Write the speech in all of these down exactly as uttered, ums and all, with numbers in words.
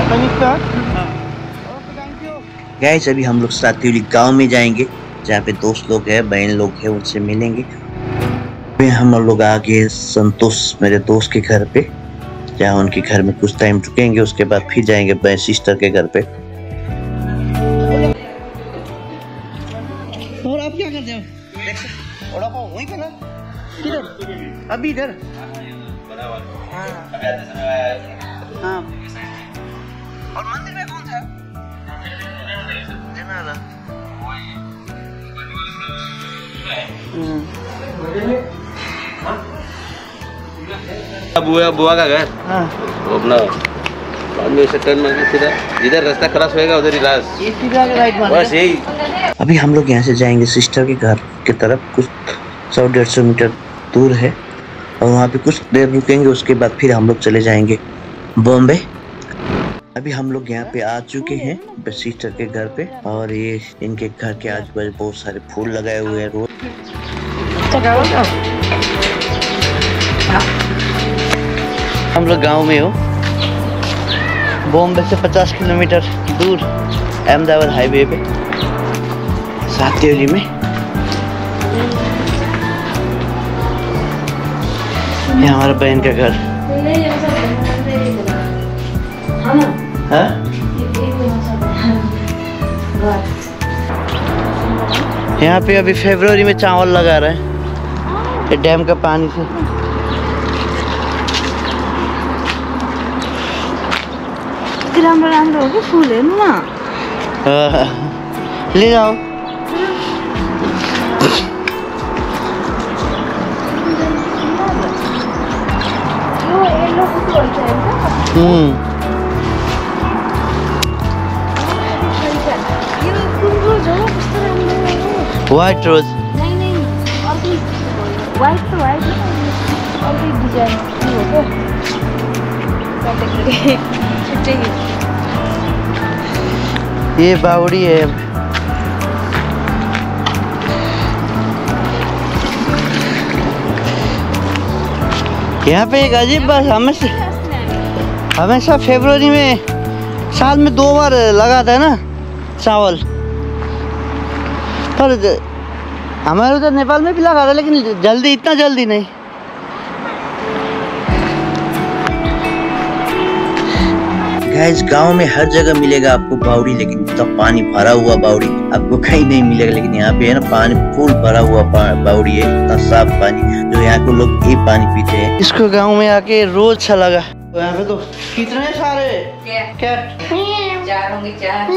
Guys अभी हम लोग सातियोली गांव में जाएंगे, जहाँ पे दोस्त लोग हैं, बहन लोग हैं, उनसे मिलेंगे। फिर हम लोग आगे संतोष मेरे दोस्त के घर पे, जहाँ उनके घर में कुछ टाइम रुकेंगे, उसके बाद फिर जाएंगे बहन सिस्टर के घर पे। और आप क्या करते हो? वड़ा पाव वहीं पे ना? किधर? अभी इधर। हाँ। और मंदिर में कौन था? जनाला। बुआ बुआ का घर। हाँ। वो अपना बाद में से टर्न मार के सीधा जिधर रास्ता क्रॉस होएगा उधर ही लास्ट। ये सीधा के राइट मारना। बस यही। अभी हम लोग यहाँ से जाएंगे सिस्टर के घर की तरफ, कुछ सौ डेढ़ सौ मीटर दूर है, और वहाँ पे कुछ देर रुकेंगे, उसके बाद फिर हम लोग चले जाएंगे बॉम्बे। अभी हम लोग यहाँ पे आ चुके हैं सिस्टर के घर पे, और ये इनके घर के आजू बाजू बहुत सारे फूल लगाए हुए हैं रोज। हम लोग गांव में हो, बॉम्बे से पचास किलोमीटर दूर अहमदाबाद हाईवे पे सातियोली में। ये हमारा बहन का घर। हाँ? यहाँ पे अभी फरवरी में चावल लगा रहे हैं, ये डैम का पानी से। राम्रो राम्रो हो कि फुल हेर्नु न। ले जाओ। Hmm white rose. नहीं नहीं अर्को व्हाइट तो व्हाइट अर्को डिजाइन हो क्या? ये बावड़ी है। यहाँ पे एक अजीब बात, हमेशा हमेशा फरवरी में साल में दो बार लगाता है ना चावल, पर हमारे उधर नेपाल में भी लगाता है, लेकिन जल्दी, इतना जल्दी नहीं। गाइस गांव में हर जगह मिलेगा आपको बावड़ी, लेकिन इतना पानी भरा हुआ बावड़ी आपको कहीं नहीं मिलेगा। लेकिन यहाँ पे है ना, पानी फुल भरा हुआ बावड़ी है, इतना साफ पानी, जो यहाँ को लोग ये पानी पीते हैं। इसको गांव में आके रोज अच्छा लगा। तो यहाँ पे तो कितने सारे कैट चार होंगे, चार।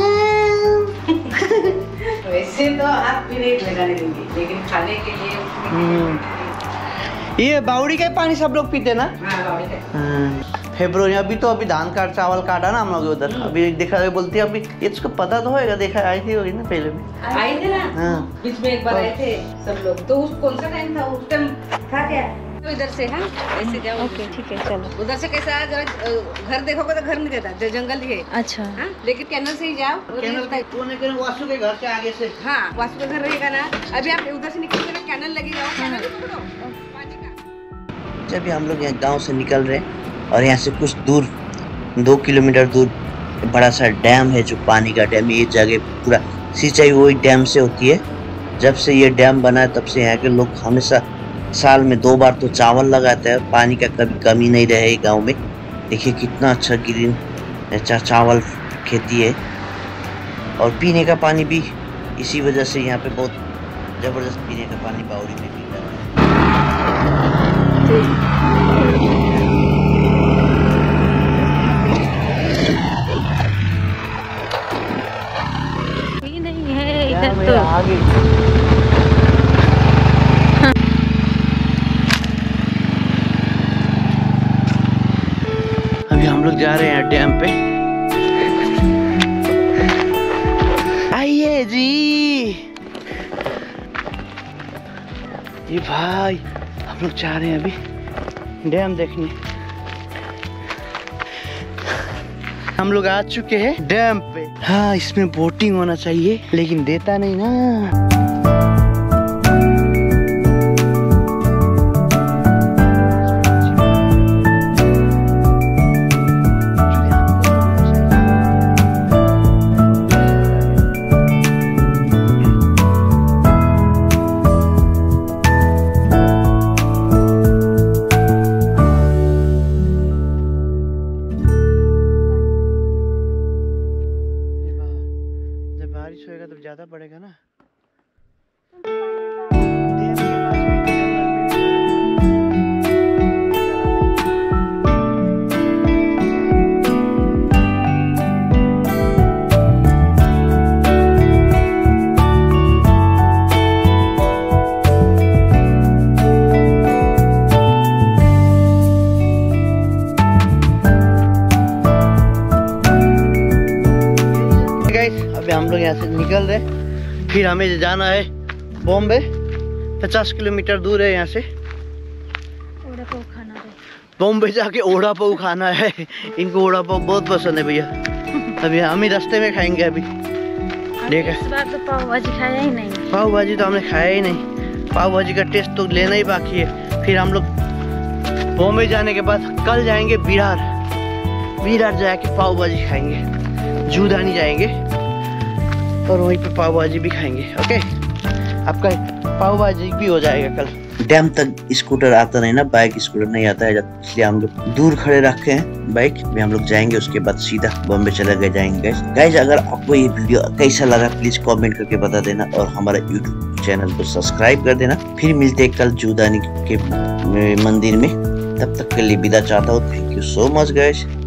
वैसे तो आप भी रेट लगाने देंगे, लेकिन खाने के लिए ये बावड़ी का पानी सब लोग पीते ना। हाँ, बावड़ी का। फरवरी अभी तो अभी धान का चावल काटा ना हम लोग उधर, अभी देखा बोलती है, अभी इसको पता तो होगा, देखा आई थी होगी ना पहले में। आए थे ना। हाँ। बीच में एक बार आए थे सब लोग, तो उस कौन सा टाइम था? उस टाइम था क्या? तो इधर से हाँ ऐसे जाओ। ओके ठीक है चलो। उधर से कैसा जरा घर देखोगे तो घर नहीं रहता, जो जंगल है। अच्छा हाँ, लेकिन कैनल से ही जाओ। कैनल का कोने के वासु के घर के आगे से। हाँ, वासु का घर रहेगा ना। अभी आप उधर से निकलोगे ना, कैनल लगे जाओ, कैनल पकड़ो पानी का। जब हम लोग यहाँ गांव से निकल रहे हैं, और यहाँ से कुछ दूर, दो किलोमीटर दूर बड़ा सा डैम है, जो पानी का डैम। ये जगह पूरा सिंचाई वही डैम से होती है। जब से ये डैम बना है तब से यहाँ के लोग हमेशा साल में दो बार तो चावल लगाते हैं, पानी का कभी कमी नहीं रहे गांव में। देखिए कितना अच्छा ग्रीन अच्छा चावल खेती है, और पीने का पानी भी इसी वजह से यहाँ पे बहुत जबरदस्त पीने का पानी बावड़ी में पीता है। नहीं है इधर तो आगे। अभी हम लोग जा रहे हैं डैम पे। आइए जी। ये भाई हम लोग जा रहे हैं अभी डैम देखने। हम लोग आ चुके हैं डैम पे। हाँ, इसमें बोटिंग होना चाहिए, लेकिन देता नहीं ना। ज़्यादा पड़ेगा ना। अभी हम लोग यहाँ से निकल रहे, फिर हमें जाना है बॉम्बे। पचास किलोमीटर दूर है यहाँ से। ओड़ा पाव खाना है। बॉम्बे जाके ओड़ा पाव खाना है। इनको ओड़ा पाव बहुत पसंद है भैया। अभी हम ही रास्ते में खाएंगे। अभी देखा, इस बार तो पाव भाजी खाया ही नहीं। पाव भाजी तो हमने खाया ही नहीं। पाव भाजी का टेस्ट तो लेना ही बाकी है। फिर हम लोग बॉम्बे जाने के बाद कल जाएंगे बिहार। बिहार जाके पाव भाजी खाएंगे। जूदानी जाएंगे और वहीं पे पाव भाजी भी खाएंगे। ओके, आपका पाव भाजी भी हो जाएगा कल। डैम तक स्कूटर आता नहीं ना, बाइक स्कूटर नहीं आता है, जब इसलिए हम लोग दूर खड़े रखे हैं बाइक में। हम लोग जाएंगे, उसके बाद सीधा बॉम्बे चले गए जाएंगे। गाइस गाइस अगर आपको ये वीडियो कैसा लगा प्लीज कमेंट करके बता देना और हमारा यूट्यूब चैनल को सब्सक्राइब कर देना। फिर मिलते हैं कल जूदानी के मंदिर में। तब तक के लिए विदा चाहता हूँ। Thank you so much guys.